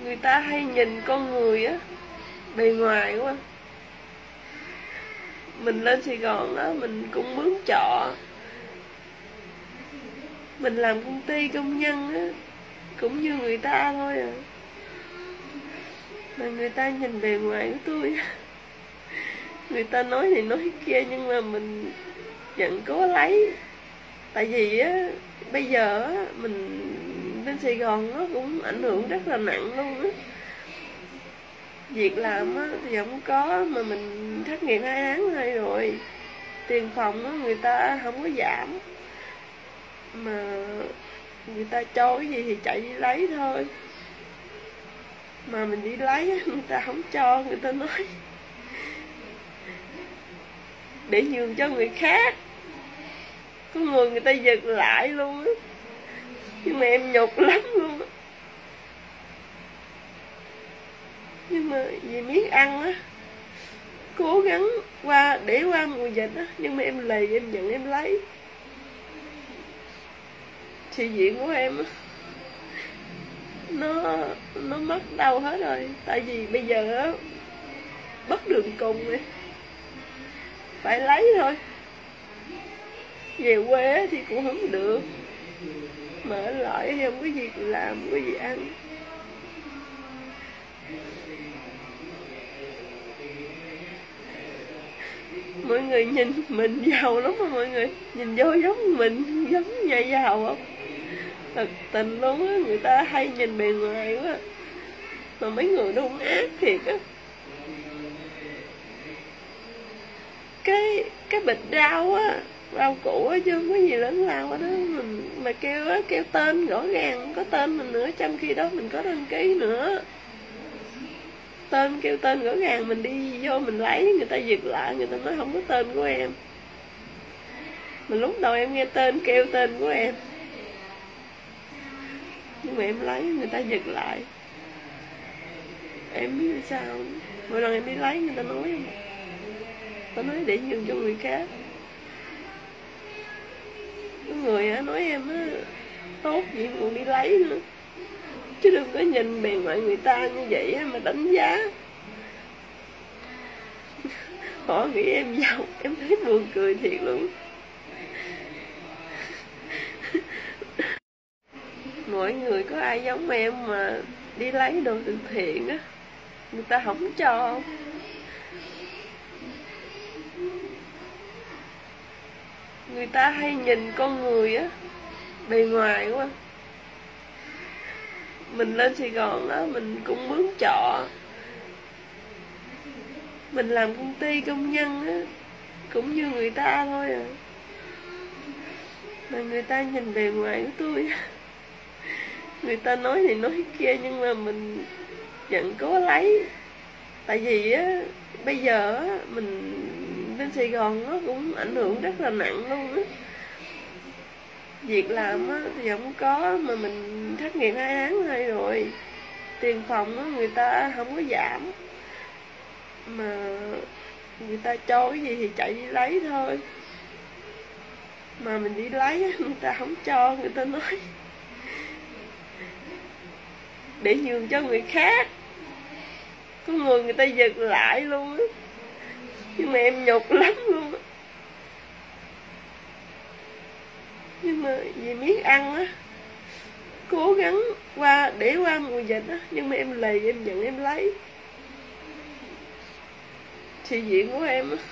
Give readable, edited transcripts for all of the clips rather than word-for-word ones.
Người ta hay nhìn con người á, bề ngoài quá. Mình lên Sài Gòn á, mình cũng mướn trọ, mình làm công ty công nhân á, cũng như người ta thôi à. Mà người ta nhìn bề ngoài của tôi, người ta nói này nói kia, nhưng mà mình vẫn cố lấy. Tại vì á, bây giờ á, mình lên Sài Gòn nó cũng ảnh hưởng rất là nặng luôn á. Việc làm á thì không có, mà mình thất nghiệp 2 tháng nay rồi. Tiền phòng á người ta không có giảm, mà người ta cho cái gì thì chạy đi lấy thôi. Mà mình đi lấy á, người ta không cho, người ta nói để nhường cho người khác. Có người ta giật lại luôn á. Nhưng mà em nhục lắm luôn á. Nhưng mà vì biết ăn á, cố gắng để qua mùa dịch á. Nhưng mà em lì, em nhận em lấy. Chị diện của em á, nó mất đâu hết rồi. Tại vì bây giờ á, bất đường cùng rồi, phải lấy thôi. Về quê thì cũng không được, mà ở lại thì không có gì làm, không có gì ăn. Mọi người nhìn mình giàu lắm mà mọi người. Nhìn vô giống mình, giống nhà giàu không? Thật tình luôn á, người ta hay nhìn bề ngoài quá. Mà mấy người nó cũng ác thiệt á. Cái bịch rau á, rau củ á, chứ không có gì lớn lao ở đó. Mình mà kêu á, kêu tên rõ ràng, không có tên mình nữa. Trong khi đó mình có đăng ký nữa. Kêu tên rõ ràng, mình đi vô mình lấy, người ta giật lại, người ta nói không có tên của em. Mà lúc đầu em nghe tên, kêu tên của em, nhưng mà em lấy, người ta giật lại. Em biết sao. Mỗi lần em đi lấy, người ta nói em, ta nói để nhường cho người khác. Có người á nói em á, tốt gì còn đi lấy nữa. Chứ đừng có nhìn bề ngoài người ta như vậy mà đánh giá. Họ nghĩ em giàu, em thấy buồn cười thiệt luôn. Mọi người có ai giống em mà đi lấy đồ từ thiện á, người ta không cho. Người ta hay nhìn con người á, bề ngoài quá. Mình lên Sài Gòn á, mình cũng mướn trọ, mình làm công ty công nhân á, cũng như người ta thôi à. Mà người ta nhìn bề ngoài của tôi, người ta nói này nói kia, nhưng mà mình vẫn cố lấy. Tại vì á, bây giờ á, mình lên Sài Gòn nó cũng ảnh hưởng rất là nặng luôn á. Việc làm á thì không có, mà mình thất nghiệp 2 tháng nay rồi. Tiền phòng á người ta không có giảm, mà người ta cho cái gì thì chạy đi lấy thôi. Mà mình đi lấy á, người ta không cho, người ta nói để nhường cho người khác. Có người ta giật lại luôn á. Nhưng mà em nhục lắm luôn á. Nhưng mà vì biết ăn á, cố gắng để qua mùa dịch á. Nhưng mà em lì, em nhận em lấy. Chị diện của em á,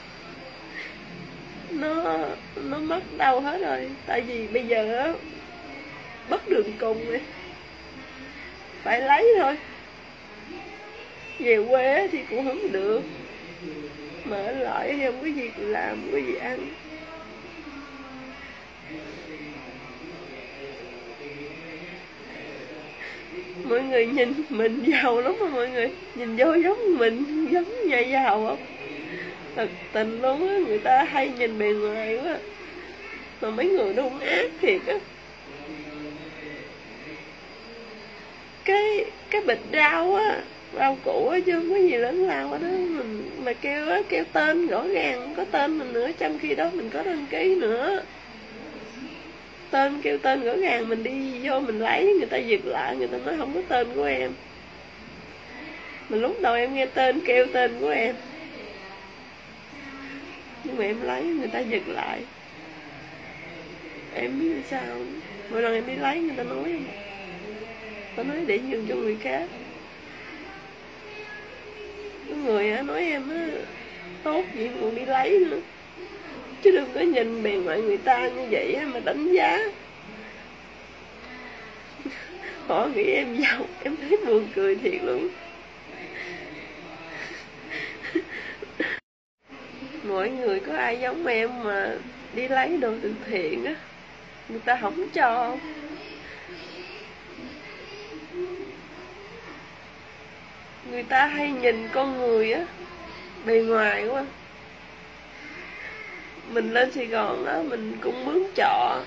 nó mất đâu hết rồi. Tại vì bây giờ á, bất đường cùng rồi, phải lấy thôi. Về quê thì cũng không được, mà ở lại thì không có gì làm, không có gì ăn. Mọi người nhìn mình giàu lắm mà mọi người. Nhìn vô giống mình, giống nhà giàu không? Thật tình luôn á, người ta hay nhìn bề ngoài quá. Mà mấy người nó cũng ác thiệt á. Cái bịch rau á, rau củ á, chứ không có gì lớn lao ở đó. Mình mà kêu á, kêu tên rõ ràng, không có tên mình nữa. Trong khi đó mình có đăng ký nữa. Kêu tên rõ ràng, mình đi vô mình lấy, người ta giật lại, người ta nói không có tên của em. Mà lúc đầu em nghe tên kêu tên của em, nhưng mà em lấy người ta giật lại. Em biết sao không? Mỗi lần em đi lấy người ta nói để nhường cho người khác. Có người nói em tốt gì còn đi lấy nữa, chứ đừng có nhìn bề ngoài người ta như vậy mà đánh giá. Họ nghĩ em giàu, em thấy buồn cười thiệt luôn. Mọi người có ai giống em mà đi lấy đồ từ thiện á, người ta không cho. Người ta hay nhìn con người á, bề ngoài quá. Mình lên Sài Gòn á, mình cũng mướn trọ,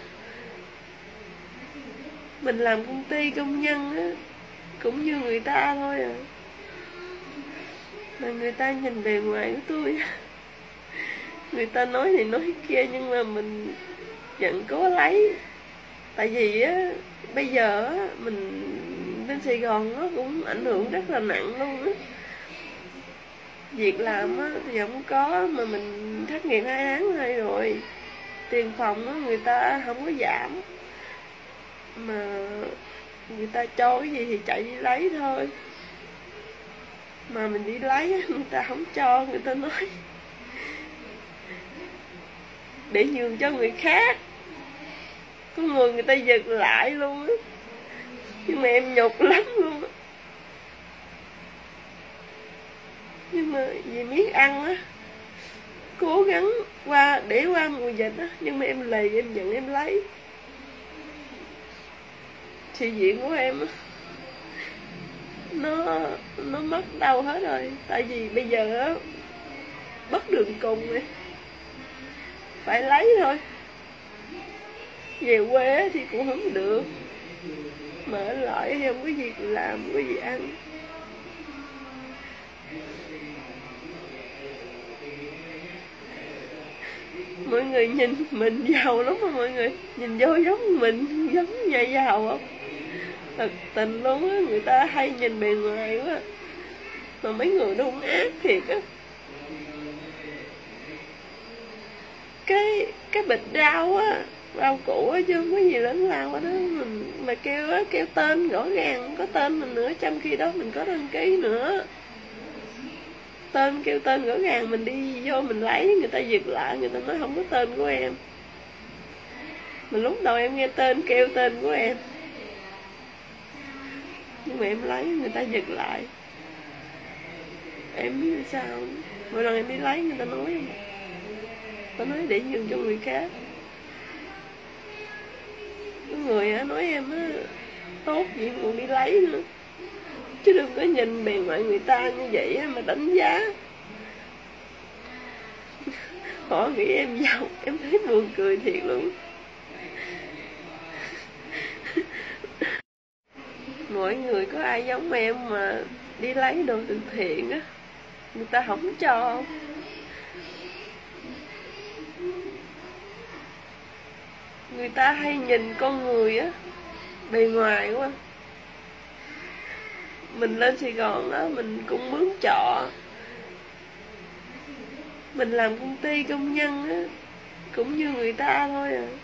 mình làm công ty công nhân á, cũng như người ta thôi à. Mà người ta nhìn bề ngoài của tôi, người ta nói này nói kia, nhưng mà mình vẫn cố lấy. Tại vì á, bây giờ á, mình lên Sài Gòn nó cũng ảnh hưởng rất là nặng luôn á. Việc làm á, thì không có, mà mình thất nghiệp 2 tháng nay rồi. Tiền phòng á, người ta không có giảm, mà người ta cho cái gì thì chạy đi lấy thôi. Mà mình đi lấy, người ta không cho, người ta nói để nhường cho người khác. Có người ta giật lại luôn á. Nhưng mà em nhục lắm luôn á. Nhưng mà vì biết ăn á, cố gắng để qua mùa dịch á, nhưng mà em lì, em nhận em lấy. Chị diện của em á, nó mất đâu hết rồi. Tại vì bây giờ á, bất đường cùng rồi, phải lấy thôi. Về quê thì cũng không được, mà ở lại thì không có gì làm, không có gì ăn. Mọi người nhìn mình giàu lắm mà mọi người nhìn vô giống mình, giống nhà giàu không? Thật tình luôn á, người ta hay nhìn bề ngoài quá. Mà mấy người nó cũng ác thiệt á. Cái bịch rau á, rau củ á, chứ không có gì lớn lao đó. Mình mà kêu á, kêu tên rõ ràng, có tên mình nữa, trong khi đó mình có đăng ký nữa. Kêu tên rõ ràng, mình đi vô mình lấy, người ta giật lại, người ta nói không có tên của em. Mà lúc đầu em nghe tên kêu tên của em, nhưng mà em lấy người ta giật lại. Em biết sao không? Mỗi lần em đi lấy người ta nói để nhường cho người khác. Có người nói em tốt gì còn đi lấy nữa, chứ đừng có nhìn bề ngoài người ta như vậy mà đánh giá. Họ nghĩ em giàu, em thấy buồn cười thiệt luôn. Mọi người có ai giống em mà đi lấy đồ từ thiện á, người ta không cho. Người ta hay nhìn con người á, bề ngoài quá. Mình lên Sài Gòn á, mình cũng mướn trọ, mình làm công ty công nhân á, cũng như người ta thôi à.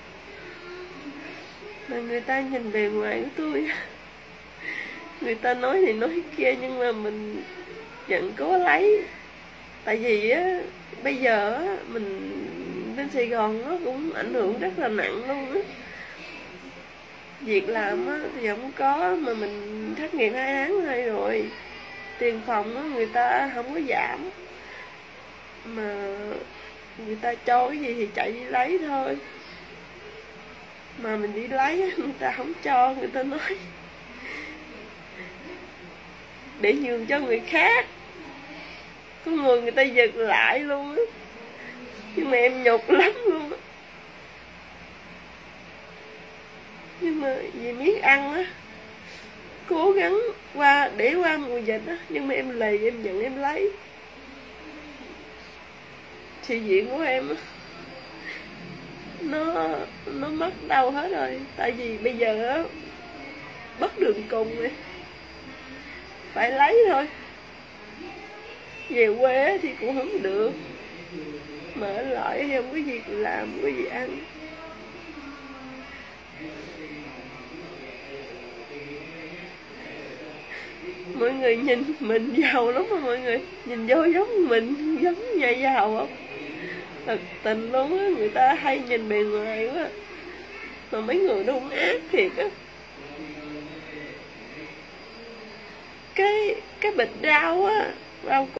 Mà người ta nhìn bề ngoài của tôi, người ta nói này nói kia, nhưng mà mình vẫn cố lấy. Tại vì á, bây giờ á, mình lên Sài Gòn nó cũng ảnh hưởng rất là nặng luôn á. Việc làm á, thì không có, mà mình thất nghiệp 2 tháng nay rồi. Tiền phòng á, người ta không có giảm, mà người ta cho cái gì thì chạy đi lấy thôi. Mà mình đi lấy, người ta không cho, người ta nói để nhường cho người khác. Có người ta giật lại luôn á. Nhưng mà em nhục lắm luôn á. Nhưng mà vì biết ăn á, cố gắng để qua mùa dịch á, nhưng mà em lì, em nhận em lấy. Chị diện của em á, nó mất đâu hết rồi. Tại vì bây giờ á, bất đường cùng rồi, phải lấy thôi. về quê thì cũng không được, mà ở lại thì không có gì làm, không có gì ăn. Mọi người nhìn mình giàu lắm mà mọi người, nhìn vô giống mình, giống nhà giàu không? Thật tình luôn á, người ta hay nhìn bề ngoài quá, mà mấy người nó hung ác thiệt á. Cái bịch rau á, rau